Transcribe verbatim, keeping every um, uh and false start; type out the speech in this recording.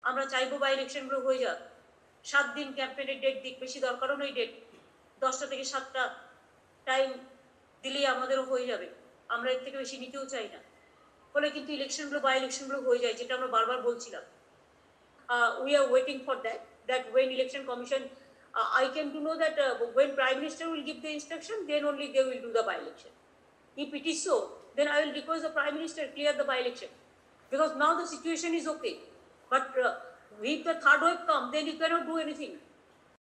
আমরা চাইবো বাই ইলেকশনগুলো হয়ে যাক, সাত দিন ক্যাম্পেইনের ডেট দিক, বেশি দরকারও নেই ডেট, দশটা থেকে সাতটা টাইম দিলেই আমাদেরও হয়ে যাবে, আমরা এর থেকে বেশি নিতেও চাই না। ফলে কিন্তু ইলেকশনগুলো বাই ইলেকশনগুলো হয়ে যায়, যেটা আমরা বারবার বলছিলাম। We are waiting for that that when election commission I came to know that uh, when Prime Minister will give the instruction, then only they will do the by-election. If it is so, then I will request the Prime Minister clear the by-election, because now the situation is okay. But uh, if the third wave comes, then you cannot do anything.